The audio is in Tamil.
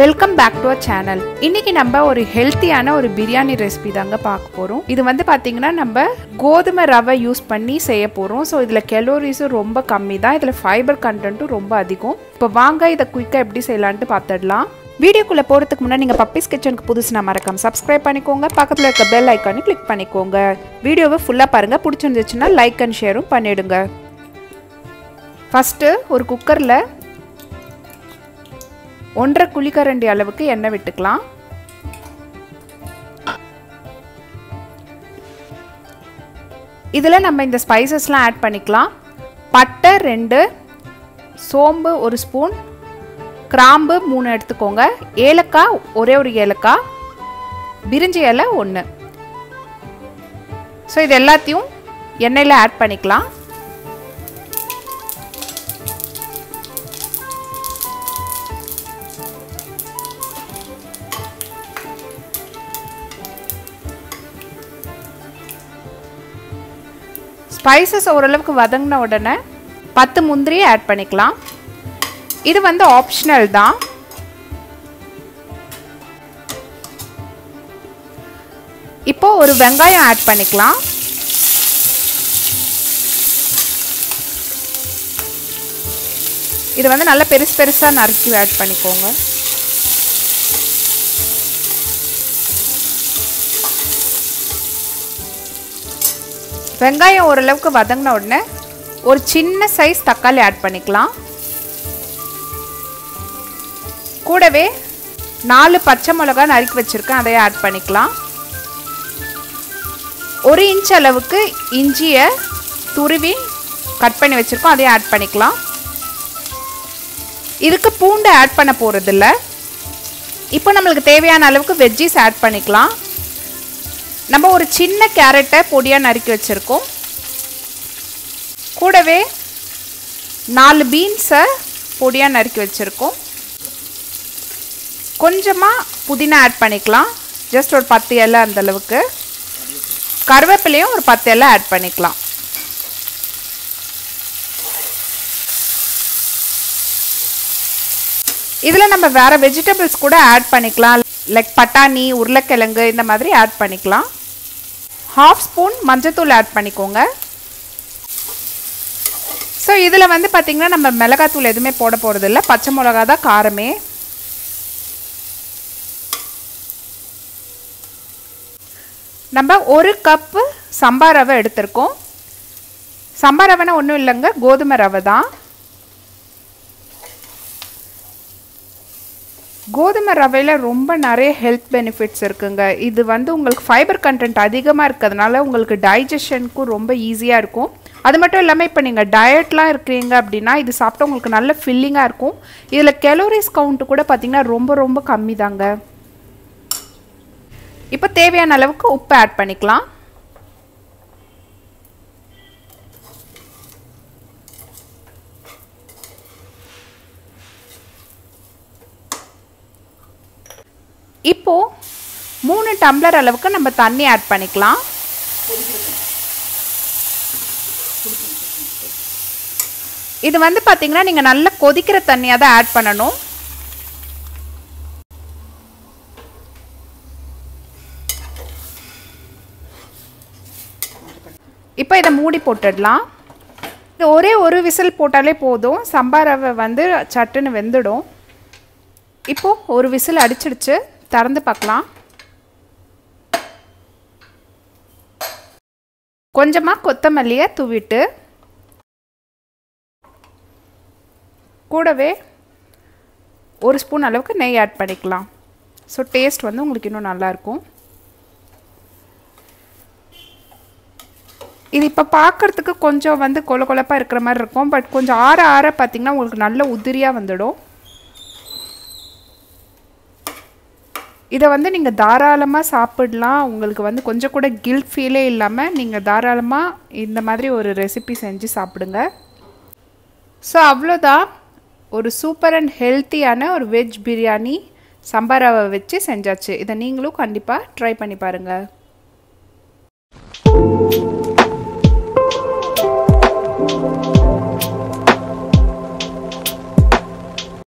Welcome back to our channel. இன்னைக்கு நம்ம ஒரு ஹெல்த்தியான ஒரு பிரியாணி ரெசிபி தாங்க பார்க்க போகிறோம். இது வந்து பார்த்தீங்கன்னா நம்ம கோதுமை ரவை யூஸ் பண்ணி செய்ய போகிறோம். ஸோ இதில் கெலோரிஸும் ரொம்ப கம்மி தான், இதில் ஃபைபர் கண்டென்ட்டும் ரொம்ப அதிகம். இப்போ வாங்க இதை குயிக்காக எப்படி செய்யலான்ட்டு பார்த்துடலாம். வீடியோக்குள்ளே போகிறதுக்கு முன்னாடி நீங்கள் பப்பீஸ் கிச்சனுக்கு புதுசுனா மறக்காம சப்ஸ்கிரைப் பண்ணிக்கோங்க, பக்கத்தில் இருக்க பெல் ஐக்கானு கிளிக் பண்ணிக்கோங்க. வீடியோவை ஃபுல்லாக பாருங்கள், பிடிச்சிருந்துச்சுன்னா லைக் அண்ட் ஷேரும் பண்ணிவிடுங்க. ஃபஸ்ட்டு ஒரு குக்கரில் 1.5 குழிக்கரண்டி அளவுக்கு எண்ணெய் விட்டுக்கலாம். இதில் நம்ம இந்த ஸ்பைசஸ்லாம் ஆட் பண்ணிக்கலாம். பட்டை 2, சோம்பு 1 ஸ்பூன், கிராம்பு 3 எடுத்துக்கோங்க, ஏலக்காய் ஒரே ஒரு ஏலக்காய், பிரிஞ்சி இலை 1. ஸோ இது எல்லாத்தையும் எண்ணெயில் ஆட் பண்ணிக்கலாம். ஸ்பைசஸ் ஓரளவுக்கு வதங்கின உடனே 10 முந்திரியை ஆட் பண்ணிக்கலாம். இது வந்து ஆப்ஷனல் தான். இப்போ ஒரு வெங்காயம் ஆட் பண்ணிக்கலாம். இது வந்து நல்லா பெருசு பெருசாக நறுக்கி ஆட் பண்ணிக்கோங்க. வெங்காயம் ஓரளவுக்கு வதங்கின உடனே ஒரு சின்ன சைஸ் தக்காளி ஆட் பண்ணிக்கலாம். கூடவே 4 பச்சை மிளகாய் நறுக்கி வச்சிருக்கேன், அதை ஆட் பண்ணிக்கலாம். 1 இன்ச் அளவுக்கு இஞ்சியை துருவி கட் பண்ணி வச்சிருக்கோம், அதையும் ஆட் பண்ணிக்கலாம். இதுக்கு பூண்டு ஆட் பண்ண போகிறதில்ல. இப்போ நம்மளுக்கு தேவையான அளவுக்கு வெஜ்ஜீஸ் ஆட் பண்ணிக்கலாம். நம்ம ஒரு சின்ன கேரட்டை பொடியாக நறுக்கி வச்சுருக்கோம். கூடவே 4 பீன்ஸை பொடியாக நறுக்கி வச்சுருக்கோம். கொஞ்சமாக புதினா ஆட் பண்ணிக்கலாம், ஜஸ்ட் ஒரு 10 இலை அந்தளவுக்கு. கருவேப்பிலையும் ஒரு 10 இலை ஆட் பண்ணிக்கலாம். இதில் நம்ம வேறு வெஜிடபிள்ஸ் கூட ஆட் பண்ணிக்கலாம், லைக் பட்டாணி, உருளைக்கிழங்கு இந்த மாதிரி ஆட் பண்ணிக்கலாம். 1/2 ஸ்பூன் மஞ்சத்தூள் ஆட் பண்ணிக்கோங்க. ஸோ இதில் வந்து பார்த்திங்கன்னா நம்ம மிளகாத்தூள் எதுவுமே போட போகிறதில்ல, பச்சை மிளகா தான் காரமே. நம்ம 1 கப்பு சம்பா ரவை எடுத்திருக்கோம். சம்பா ரவைனா ஒன்றும் இல்லைங்க, கோதுமை ரவை தான். கோதுமை ரவையில் ரொம்ப நிறைய ஹெல்த் பெனிஃபிட்ஸ் இருக்குங்க. இது வந்து உங்களுக்கு ஃபைபர் கண்டென்ட் அதிகமாக இருக்கிறதுனால உங்களுக்கு டைஜஷனுக்கும் ரொம்ப ஈஸியாக இருக்கும். அது மட்டும் இல்லாமல் இப்போ நீங்கள் டயட்லாம் இருக்கிறீங்க அப்படின்னா இது சாப்பிட்டா உங்களுக்கு நல்ல ஃபில்லிங்காக இருக்கும். இதில் கெலோரிஸ் கவுண்ட்டு கூட பார்த்திங்கன்னா ரொம்ப ரொம்ப கம்மி தாங்க. இப்போ தேவையான அளவுக்கு உப்பு ஆட் பண்ணிக்கலாம். இப்போ 3 டம்ளர் அளவுக்கு நம்ம தண்ணி ஆட் பண்ணிக்கலாம். இது வந்து பார்த்தீங்கன்னா நீங்கள் நல்லா கொதிக்கிற தண்ணியாக தான் ஆட் பண்ணணும். இப்போ இதை மூடி போட்டுடலாம். இது ஒரே ஒரு விசில் போட்டாலே போதும், சம்பா ரவை வந்து சட்டுன்னு வெந்துடும். இப்போ ஒரு விசில் அடிச்சிடுச்சு, திறந்து பார்க்கலாம். கொஞ்சமாக கொத்தமல்லியை தூவிட்டு கூடவே 1 ஸ்பூன் அளவுக்கு நெய் ஆட் பண்ணிக்கலாம். ஸோ டேஸ்ட் வந்து உங்களுக்கு இன்னும் நல்லாயிருக்கும். இது இப்போ பார்க்குறதுக்கு கொஞ்சம் வந்து கொல கொலப்பாக இருக்கிற மாதிரி இருக்கும், பட் கொஞ்சம் ஆற ஆற பார்த்திங்கன்னா உங்களுக்கு நல்ல உதிரியாக வந்துடும். இதை வந்து நீங்கள் தாராளமாக சாப்பிடலாம். உங்களுக்கு வந்து கொஞ்சம் கூட கில்ட் ஃபீலே இல்லாமல் நீங்கள் தாராளமாக இந்த மாதிரி ஒரு ரெசிபி செஞ்சு சாப்பிடுங்க. ஸோ அவ்வளோதான், ஒரு சூப்பர் அண்ட் ஹெல்த்தியான ஒரு வெஜ் பிரியாணி சம்பா ரவை வச்சு செஞ்சாச்சு. இதை நீங்களும் கண்டிப்பாக ட்ரை பண்ணி பாருங்கள்.